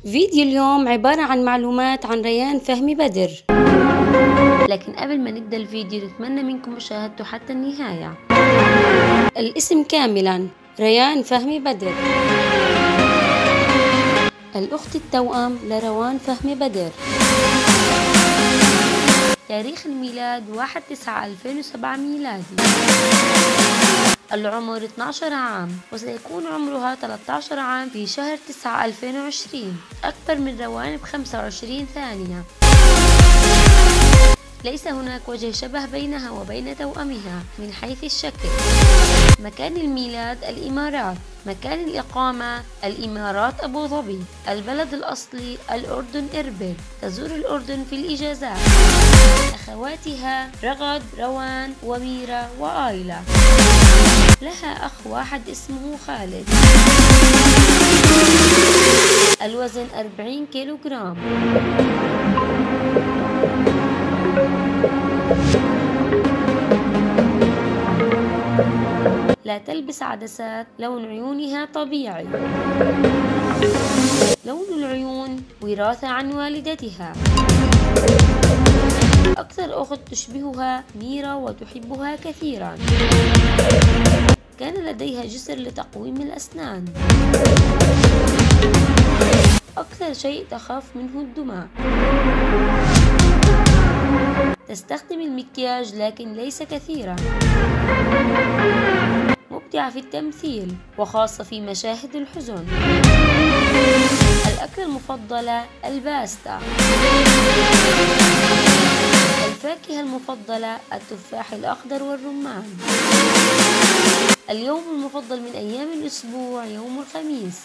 فيديو اليوم عبارة عن معلومات عن ريان فهمي بدر. لكن قبل ما نبدأ الفيديو نتمنى منكم مشاهدته حتى النهاية. الاسم كاملا ريان فهمي بدر، الأخت التوأم لروان فهمي بدر. تاريخ الميلاد 1/9/2007 ميلادي. العمر 12 عام، وسيكون عمرها 13 عام في شهر 9 2020. أكبر من روان ب25 ثانية. ليس هناك وجه شبه بينها وبين توأمها من حيث الشكل. مكان الميلاد الإمارات. مكان الإقامة الإمارات أبو ظبي. البلد الأصلي الأردن إربد. تزور الأردن في الإجازات. أخواتها رغد، روان، وميرا، وآيلة. لها أخ واحد اسمه خالد. الوزن 40 كيلوغرام. لا تلبس عدسات. لون عيونها طبيعي. لون العيون وراثة عن والدتها. أكثر أخت تشبهها ميرا وتحبها كثيرا. كان لديها جسر لتقويم الأسنان. أكثر شيء تخاف منه الدماء. تستخدم المكياج لكن ليس كثيرا. مبدعة في التمثيل وخاصة في مشاهد الحزن. الأكلة المفضلة الباستا. الفاكهة المفضلة التفاح الأخضر والرمان. اليوم المفضل من أيام الأسبوع يوم الخميس.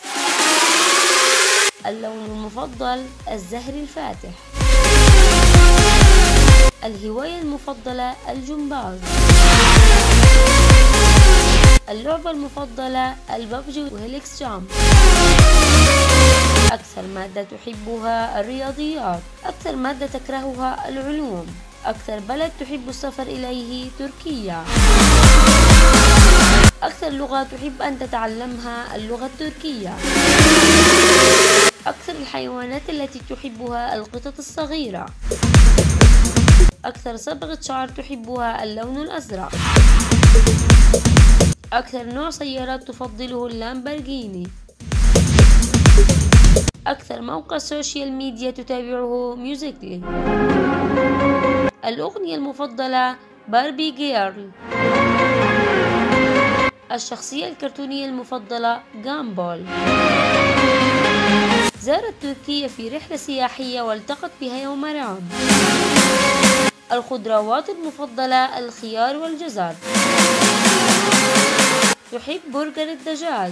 اللون المفضل الزهر الفاتح. الهواية المفضلة الجمباز. اللعبة المفضلة الببجي وهيلكس جامب. أكثر مادة تحبها الرياضيات. أكثر مادة تكرهها العلوم. أكثر بلد تحب السفر إليه تركيا. أكثر لغة تحب أن تتعلمها اللغة التركية. أكثر الحيوانات التي تحبها القطط الصغيرة. أكثر صبغة شعر تحبها اللون الأزرق. أكثر نوع سيارات تفضله اللامبرغيني. أكثر موقع سوشيال ميديا تتابعه ميوزيكلي. الأغنية المفضلة باربي جيرل. الشخصية الكرتونية المفضلة جامبول. زارت تركيا في رحلة سياحية والتقت بها يوم رام. الخضروات المفضلة الخيار والجزر. تحب برجر الدجاج.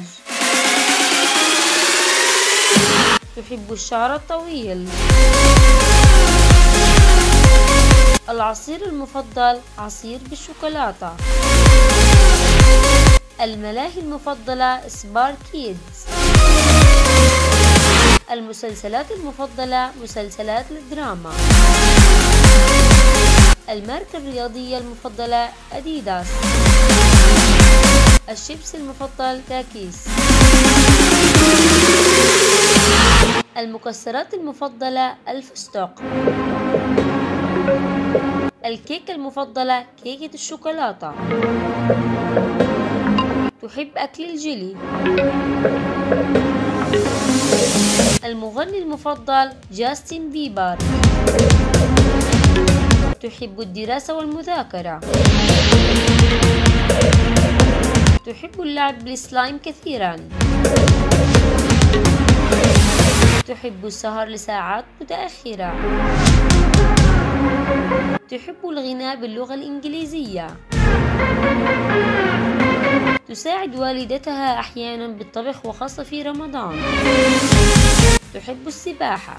تحب الشعر الطويل. العصير المفضل عصير بالشوكولاتة. الملاهي المفضلة سبارك كيدز. المسلسلات المفضلة مسلسلات الدراما. الماركة الرياضية المفضلة أديداس. الشيبس المفضل تاكيس. المكسرات المفضلة الفستق. الكيكة المفضلة كيكة الشوكولاتة. تحب أكل الجيلي. المغني المفضل جاستن بيبر. تحب الدراسة والمذاكرة. تحب اللعب بالسلايم كثيرا. تحب السهر لساعات متأخرة. تحب الغناء باللغة الإنجليزية. تساعد والدتها أحيانا بالطبخ وخاصة في رمضان. تحب السباحة.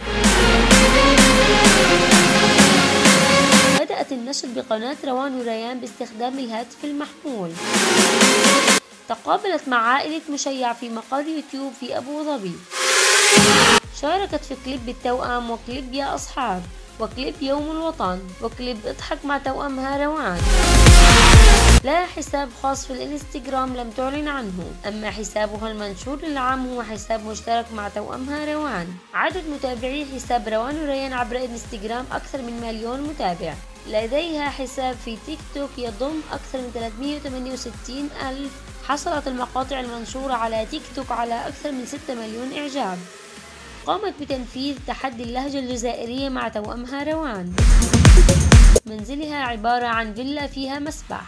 بدأت النشر بقناة روان وريان باستخدام الهاتف المحمول. تقابلت مع عائلة مشيع في مقر يوتيوب في أبو ظبي. شاركت في كليب التوأم وكليب يا أصحاب. وكليب يوم الوطن، وكليب اضحك مع توأمها روان. لها حساب خاص في الانستغرام لم تعلن عنه، أما حسابها المنشور العام هو حساب مشترك مع توأمها روان. عدد متابعي حساب روان وريان عبر الانستغرام أكثر من 1,000,000 متابع. لديها حساب في تيك توك يضم أكثر من 368,000. حصلت المقاطع المنشورة على تيك توك على أكثر من 6 مليون إعجاب. قامت بتنفيذ تحدي اللهجة الجزائرية مع توأمها روان. منزلها عبارة عن فيلا فيها مسبح.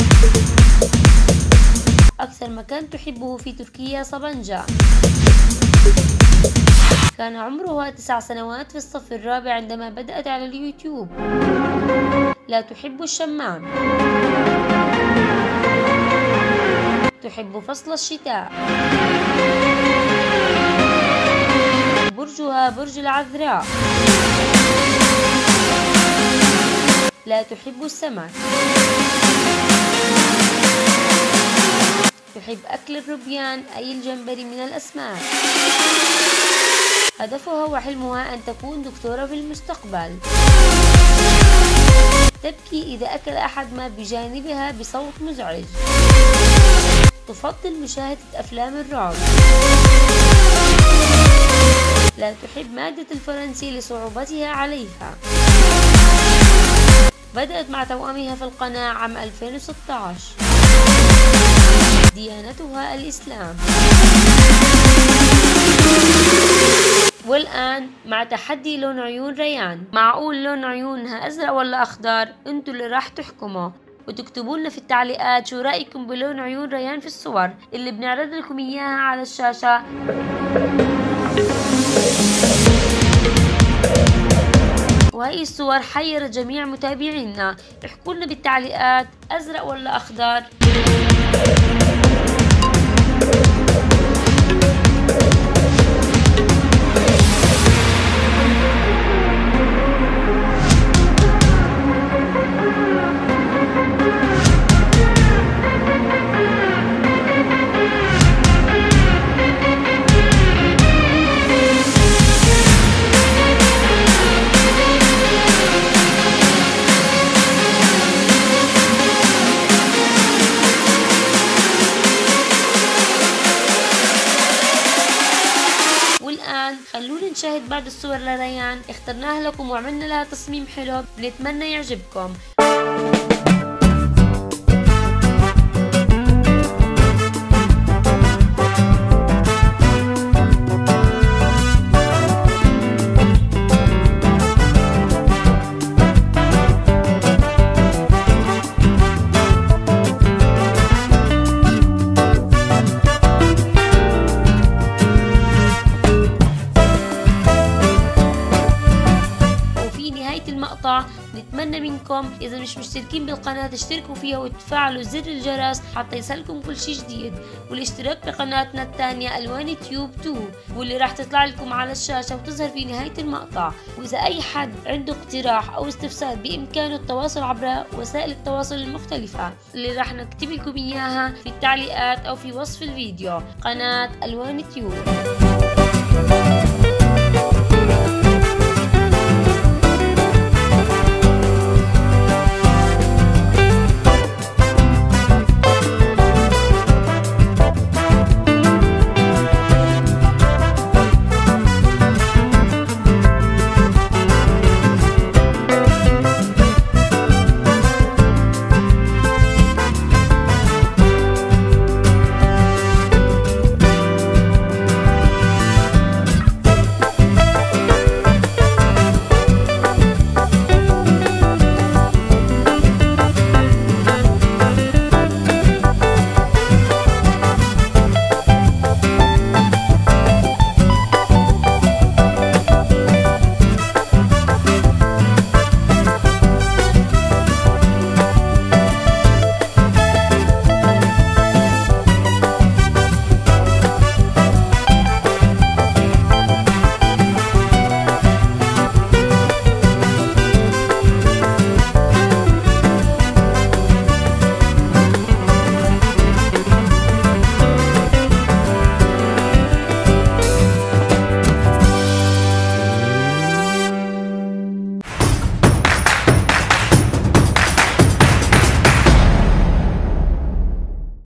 أكثر مكان تحبه في تركيا صبنجة. كان عمرها 9 سنوات في الصف الرابع عندما بدأت على اليوتيوب. لا تحب الشمام. تحب فصل الشتاء. برجها برج العذراء. لا تحب السمك. تحب أكل الروبيان أي الجمبري من الأسماك. هدفها وحلمها أن تكون دكتورة في المستقبل. تبكي إذا أكل أحد ما بجانبها بصوت مزعج. تفضل مشاهدة أفلام الرعب. لا تحب مادة الفرنسي لصعوبتها عليها. بدأت مع توأمها في القناة عام 2016. ديانتها الإسلام. والآن مع تحدي لون عيون ريان. معقول لون عيونها أزرق ولا أخضر؟ انتوا اللي راح تحكموا وتكتبوا لنا في التعليقات شو رأيكم بلون عيون ريان في الصور اللي بنعرض لكم إياها على الشاشة. وهي الصور حيرت جميع متابعينا. احكوا لنا بالتعليقات أزرق ولا أخضر. خلونا نشاهد بعض الصور لريان اخترناها لكم وعملنا لها تصميم حلو، بنتمنى يعجبكم. المقطع نتمنى منكم إذا مش مشتركين بالقناة تشتركوا فيها وتفعلوا زر الجرس حتى يصلكم كل شي جديد، والاشتراك بقناتنا الثانية ألوان تيوب 2 واللي راح تطلع لكم على الشاشة وتظهر في نهاية المقطع. وإذا أي حد عنده اقتراح أو استفسار بإمكانه التواصل عبر وسائل التواصل المختلفة اللي راح نكتب لكم إياها في التعليقات أو في وصف الفيديو. قناة ألوان تيوب.